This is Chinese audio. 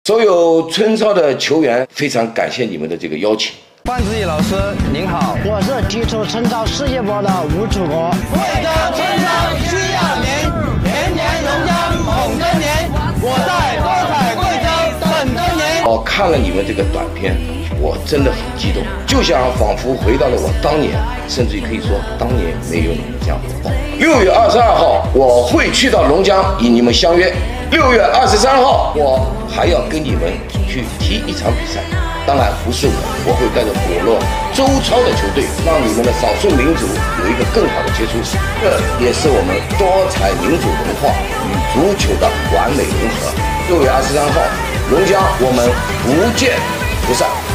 所有村超的球员，非常感谢你们的这个邀请。 范志毅老师您好， 我是提出村超世界波的吴楚国。 为着村超需要您，年年荣江捧着您，我在多彩贵州等着您。 我看了你们这个短片，我真的很激动，就像仿佛回到了我当年，甚至于可以说当年没有你们这样火爆。6月22号，我会去到龙江与你们相约。6月23号，我还要跟你们去踢一场比赛。当然不是我会带着我落周超的球队，让你们的少数民族有一个更好的接触。这也是我们多彩民族文化与足球的完美融合。6月23号，龙江我们不见不散。